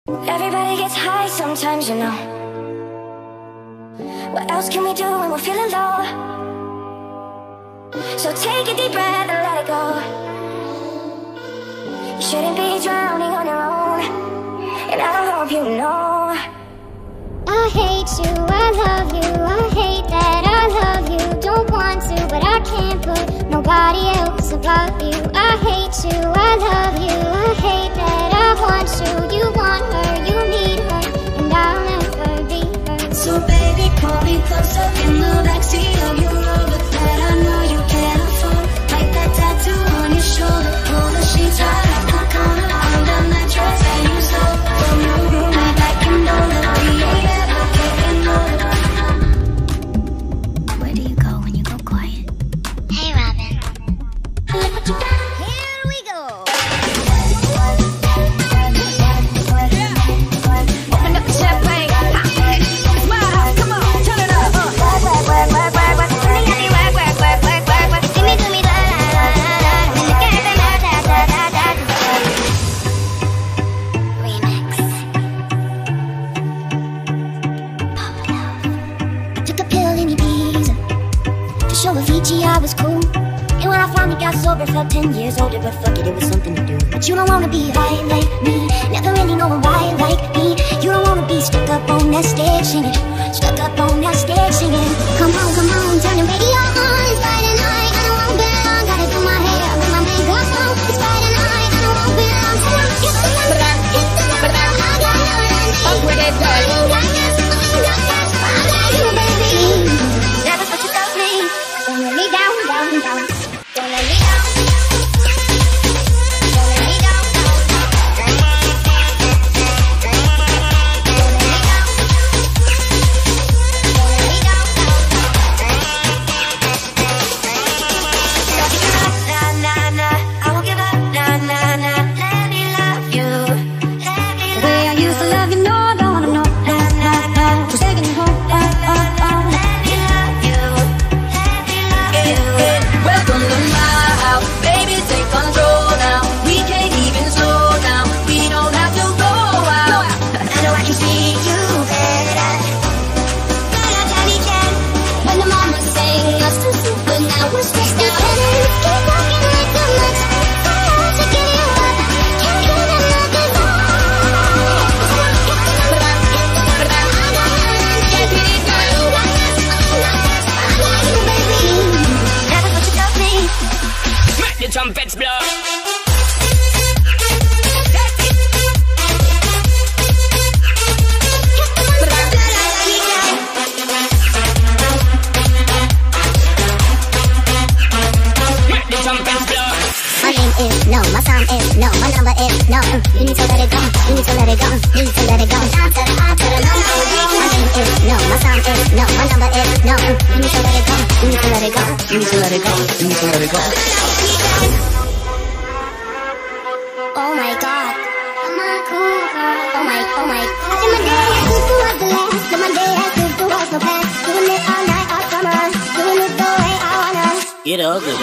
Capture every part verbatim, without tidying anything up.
Everybody gets high sometimes, you know. What else can we do when we're feeling low? So take a deep breath and let it go. You shouldn't be drowning on your own, and I hope you know. I hate you, I love you, I hate that I love you. Don't want to, but I can't put nobody else above you. I hate you, I love you, I hate that I want you. You want her, you need her, and I'll never be her. So baby, pull me closer in the backseat of your Rover that I know you can't afford. Like that tattoo on your shoulder, pull the sheets right up the corner, under the dress that you stole from your roommate back in Nola. We ain't ever getting older. Where do you go when you go quiet? Hey Robin. Here we go. Open up the champagne. Smile, come on, turn it up. Work, work, work, work, work, work. Give me, give me, work, work, work, work, work, work. Give me, give me, la, la, la, la, la. Look at them, da, da, da, da, da. Remix. I took a pill in Ibiza to show Avicii I was cool. And when I finally got sober, felt ten years older. But fuck it, it was something to do. But you don't wanna be high like me, never really know why like me. You don't wanna be stuck up on that stage singing, stuck up on that stage singing. Come on, come on, turn the radio on. It's Friday night, I don't want to be alone. Gotta do my hair, put my makeup on. It's Friday night, I don't want to be alone. Come on, get to the get to the I got nothing. Fuck with it, girl. I got this, I got that, I got you, baby. Never put you got me. Don't let me down, down, down. Don't let me down. Don't let me down. Don't let me down. Don't let me down. Don't give up, nah, nah, nah. I won't give up, nah, nah, nah. Let me love you. Let me love you. The way I used to love you, no, I don't wanna know. Nah, nah, nah. Just taking you home, oh, oh, oh. Let me love you. Let me love you. Welcome to my house, baby, take control now. We can't even slow down, we don't have to go out. I know I can see you better. Better than we can. When the mama sang us to sleep, but now we're stressed out. Keep walking like the months. I have to get you up. Can't get enough of love. I got nothing. Get me down. I got this, I got you, baby. Never put you got me. Smack the trumpets blow. Smack the trumpets blow. My name is no, my sound is no, my number is no. You need to let it go, you need to let it go, you need to let it go. Down to the I to the no, no. My name is no, my sound is no, my number is no. You need to let it go, you need to let it go, you need to let it go, you need to let it go. Oh my God. I'm a cool girl. Oh my, oh my. In my day, I think it was the last. In my day, I think it was the past. Doing it all night, all summer. Doing it the way I wanna. Get ugly.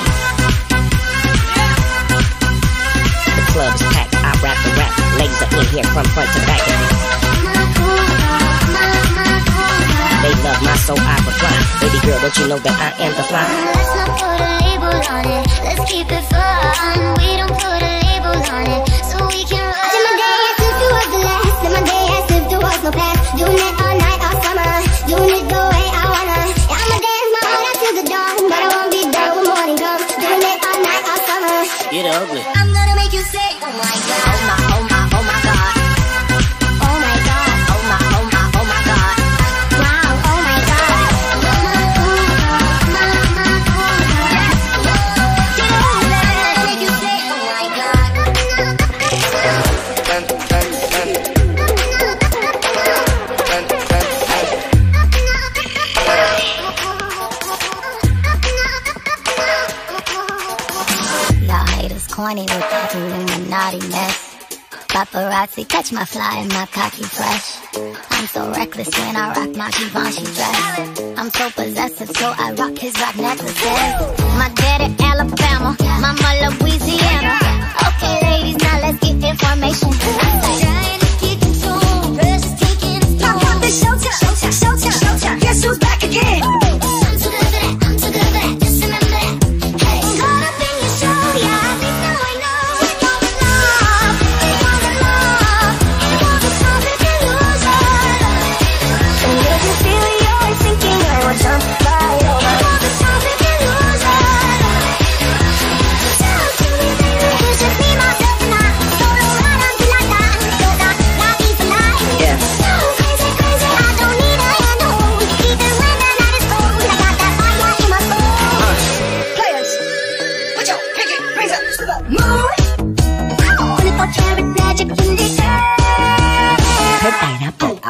The club's packed, I rap the rap. Ladies are in here from front to back. I'm a cool girl. I'm a, I'm a cool girl. They love my soul, I reply. Baby girl, don't you know that I am the fly? Let's not put a label on it. Let's keep it fun. We don't put a label on it, so we can run. In my day, as if it was the last. In my day, as if there was no past. Doing it all night, all summer. Doing it the way I wanna. Yeah, I'ma dance my heart out to the dawn, but I won't be done when morning comes. Doing it all night, all summer. Get ugly. I'm gonna make you say, oh my God. Oh my, oh my, oh my God. Oh my God. Oh my, oh my, oh my God. Wow, oh my God. I'm a cool girl. I'm a, I'm a cool girl. Get over it. Make you say, oh my God. Y'all haters corny with that Illuminati mess. Paparazzi catch my fly and my cocky fresh. I'm so reckless when I rock my Givenchy dress. I'm so possessive, so I rock his rock necklaces. My daddy Alabama, mama Louisiana. Okay, ladies, now let's get information. Trying to get control.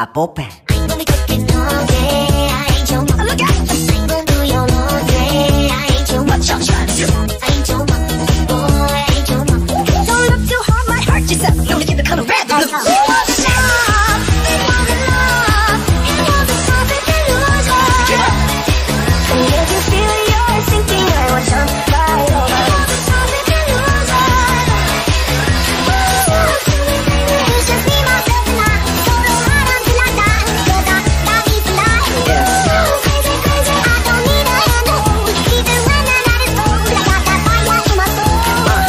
pop open. I ain't gonna be cooking all day. I ain't your mama. Look out! I ain't gonna do your laundry. I ain't your mama. What y'all trying to do? I ain't your mama. Boy, I ain't your mama. Don't look too hard, might hurt yourself. Don't get the color red. You want the love, it wasn't love. It was a perfect illusion. Give up. And if you feel you're sinking, I will jump right over. It was a perfect illusion. It's just me, myself, and I. Don't know how until I die. 'Cause I got me for life. Crazy, crazy, I don't need a hand to hold. Even when the night is cold, I got that fire in my soul.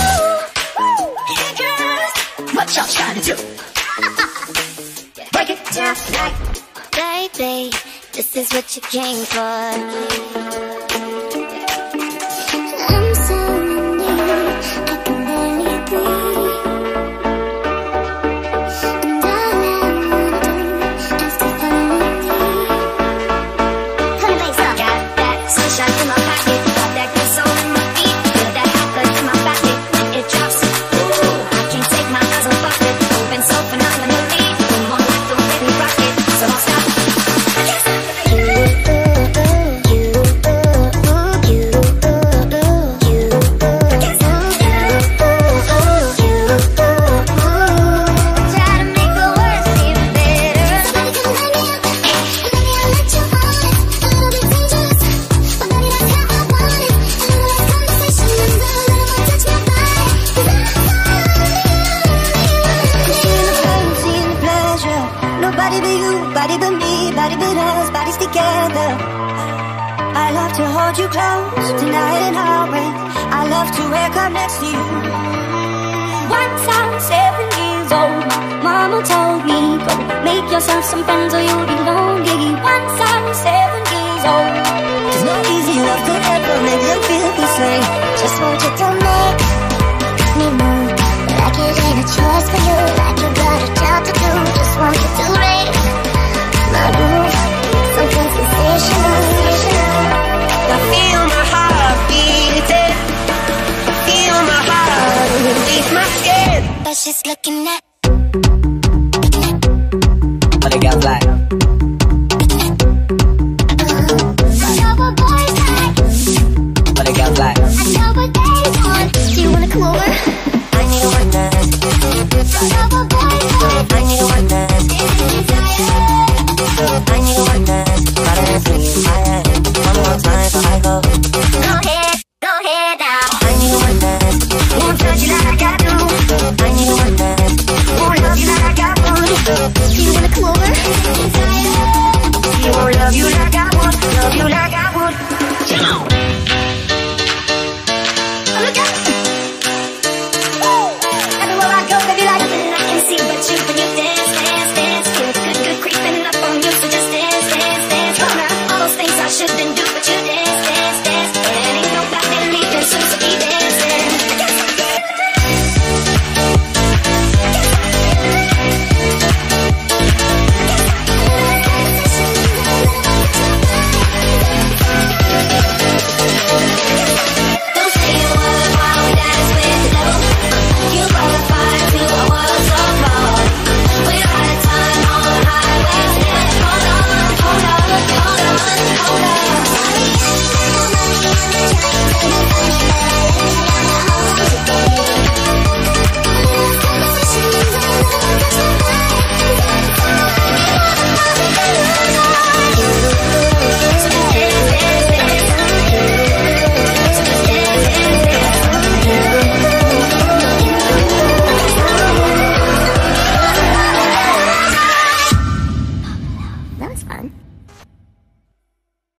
What y'all trying to do? Break it down like, baby, this is what you came for. I'm so in need, I can barely breathe. And all I wanna do is to follow me. Turn the bass up. Got that sunshine in my pocket, got that good soul in my feet, feel that hot blood in my body when it drops. Ooh, I can't take my eyes off it, moving so phenomenally. Come on, like the way we rock it, so I'll stop. You, ooh, ooh, you, ooh, ooh, you, ooh, ooh, you, ooh, ooh, ooh, you, ooh, ooh. Try to make the worst even better. Somebody come light me up, and baby I'll let you on it. A little bit dangerous, but baby that's how I want it. A little less conversation and a little more touch my body. 'Cause I'm so seeing the pain, seeing the pleasure. Nobody but you, body but me, body but us, bodies together. I love to hold you close tonight and always. I love to wake up next to you. Once I was seven years old, my mama told me, go make yourself some friends or you'll be lonely. Once I was seven years old. There's no easy love could ever make you feel the same. Just want you to make me move, like it ain't a choice for you, like you got a job to do. Just want you to raise my roof, something sensational. I feel my heart beating, feel my heart beneath my skin. But she's looking at But it got black. I know what boys like, But it got black. I know what they want. Do you wanna come over? I need a one night. I know what boys like, I need a one night. I need a one night. Gotta dance with you, I am. One more time before I go. Go ahead, go ahead now. I need a one night. Won't touch you like I do. I need a one night. Won't love you like I would. Do you wanna come over? He won't love you like I would. Love you like I would. Oh, look out! Everywhere I go, baby, like nothing I can see but you when you dance, dance, dance. Feel good, good creeping up on you, so just dance, dance, dance. Oh, now all those things I shouldn't do, but you dance, dance, dance. And ain't nobody leaving soon, so keep dancing. Don't say a word while we dance with the devil. You brought the fire to a world so cold. We're out of time on the highway. Hold on, hold on, hold on, hold on. That was fun.